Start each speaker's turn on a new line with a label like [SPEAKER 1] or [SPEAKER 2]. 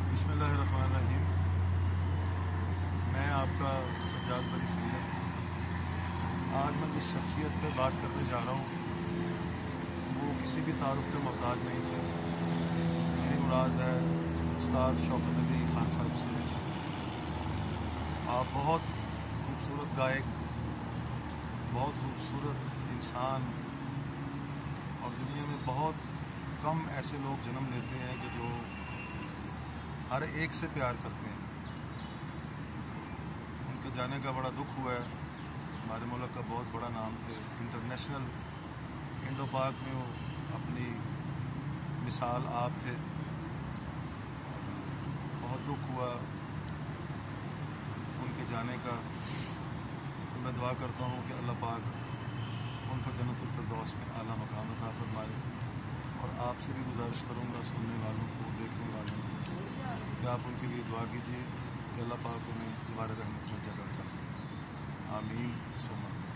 [SPEAKER 1] बिस्मिल्लाहिर्रहमानिर्रहीम। मैं आपका सज्जाद बरी सिंगर। आज मैं जिस शख्सियत पे बात करने जा रहा हूँ वो किसी भी तारुफ के मोहताज नहीं थे। मेरी मुराद है उस्ताद शौकत अली खान साहब से। आप बहुत खूबसूरत गायक, बहुत खूबसूरत इंसान, और दुनिया में बहुत कम ऐसे लोग जन्म लेते हैं कि जो हर एक से प्यार करते हैं। उनके जाने का बड़ा दुख हुआ है। हमारे मुल्क का बहुत बड़ा नाम थे। इंटरनेशनल इंडो पाक में वो अपनी मिसाल आप थे। बहुत दुख हुआ उनके जाने का। तो मैं दुआ करता हूँ कि अल्लाह पाक उनको जन्नतुल फिरदौस में आला मकाम अता फरमाए। और आपसे भी गुजारिश करूँगा, सुनने वालों को, देखने वालों को, कि आप उनके लिए दुआ कीजिए कि अल्लाह पाक उन्हें जवार रहमत में जगह कर दे। आमीन सुमा।